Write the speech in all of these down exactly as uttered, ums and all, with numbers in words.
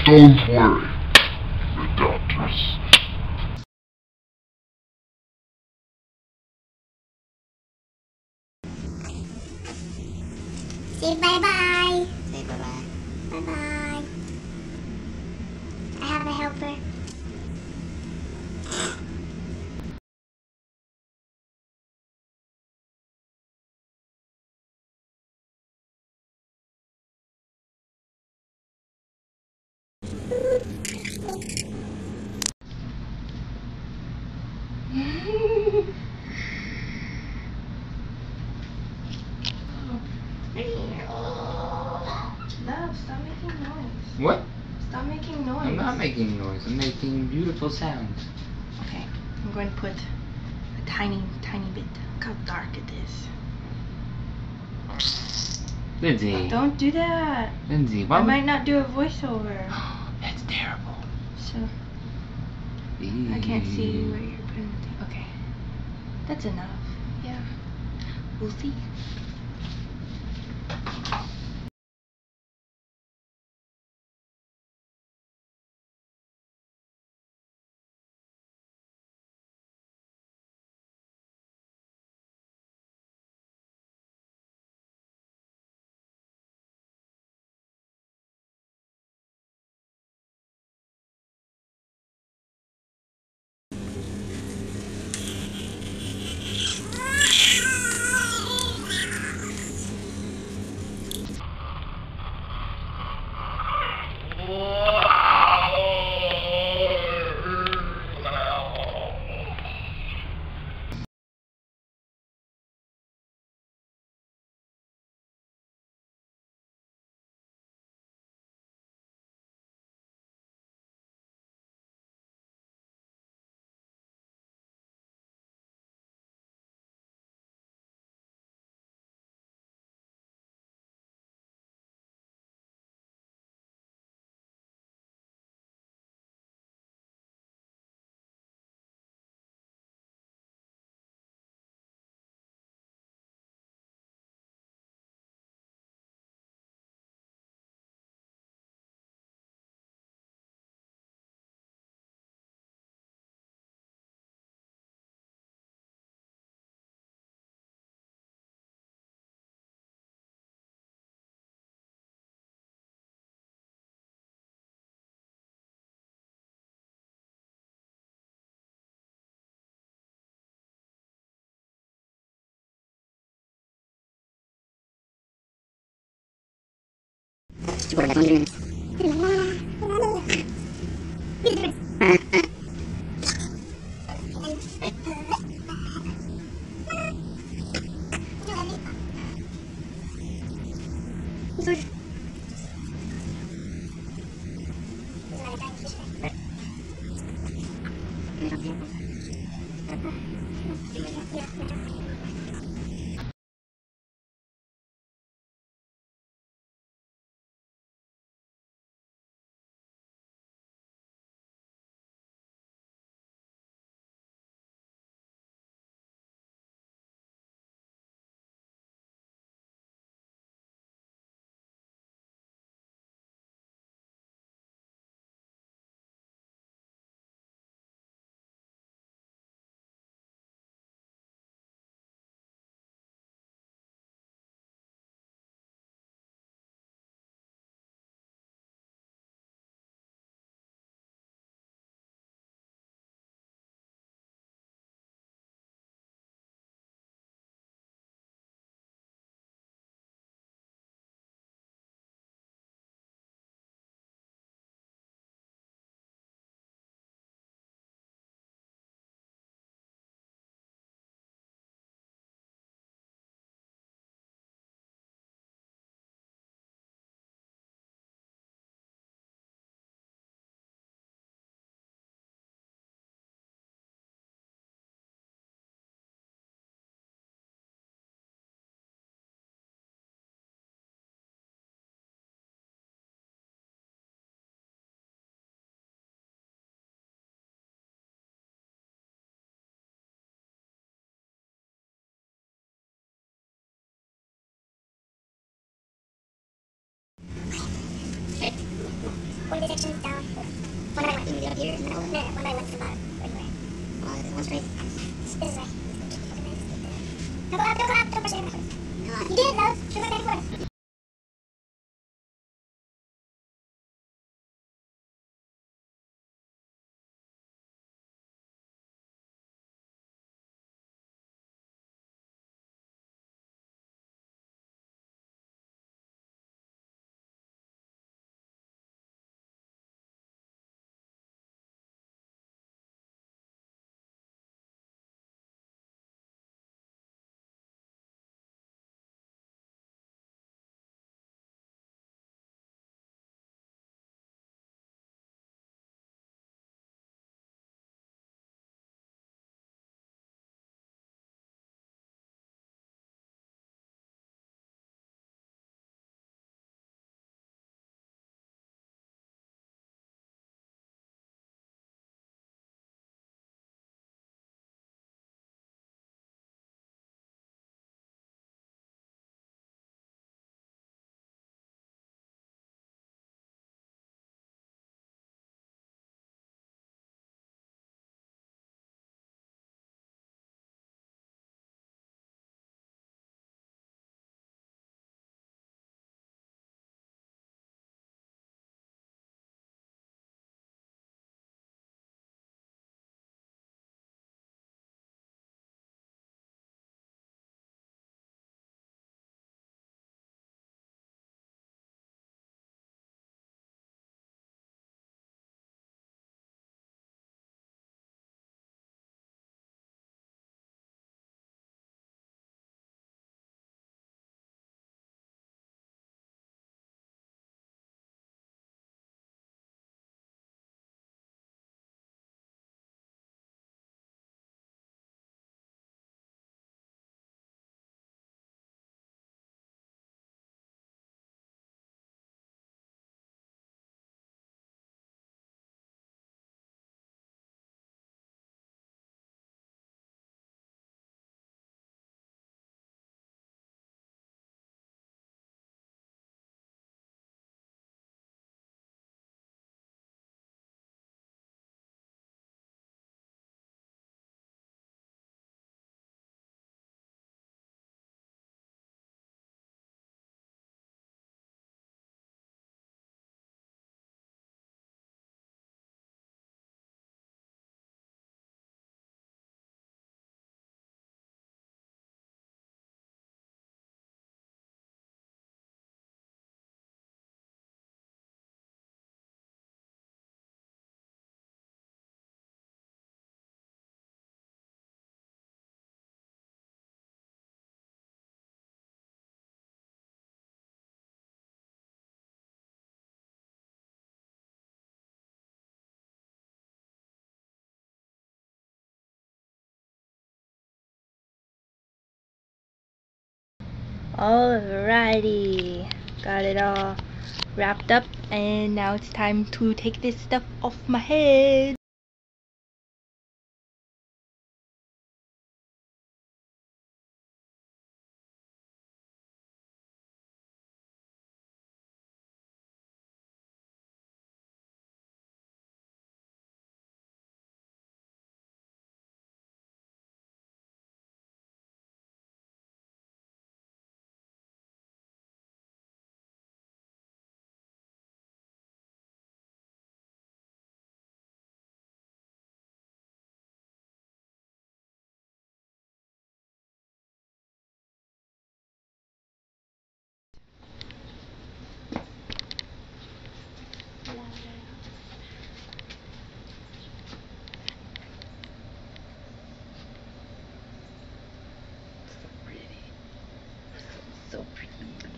Don't worry, the doctors. Say bye-bye. Say bye-bye. Bye-bye. I have a helper. Love, stop making noise. What? Stop making noise. I'm not making noise. I'm making beautiful sounds. Okay, I'm going to put a tiny, tiny bit. Look how dark it is. Lindsay. Don't do that. Lindsay, why I would... might not do a voiceover. That's terrible. So, I can't see where you're putting the thing. Okay. That's enough. Yeah. We'll see. forty sections down. One by one. You do it up here? No, no, one by one to the bottom. Anyway. Oh, is it one straight? This is right. No, go up, go up, don't push it backwards. You did, love. Show my daddy first. Alrighty, got it all wrapped up, and now it's time to take this stuff off my head. So pretty.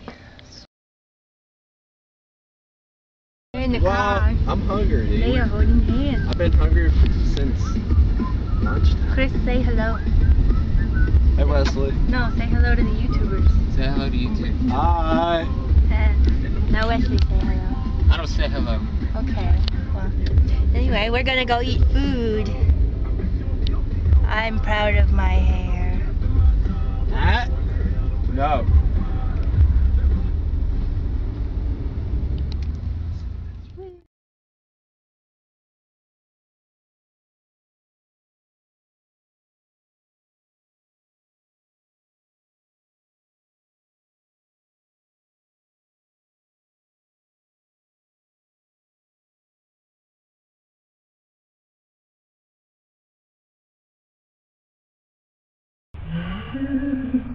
They're in the Wow, car. I'm hungry, dude. They are holding hands. I've been hungry since lunchtime. Chris, say hello. Hey, Wesley. No, say hello to the YouTubers. Say hello to you too. Hi. Uh, now Wesley, say hello. I don't say hello. Okay, well, anyway, we're gonna go eat food. I'm proud of my hair. That? No. Thank you.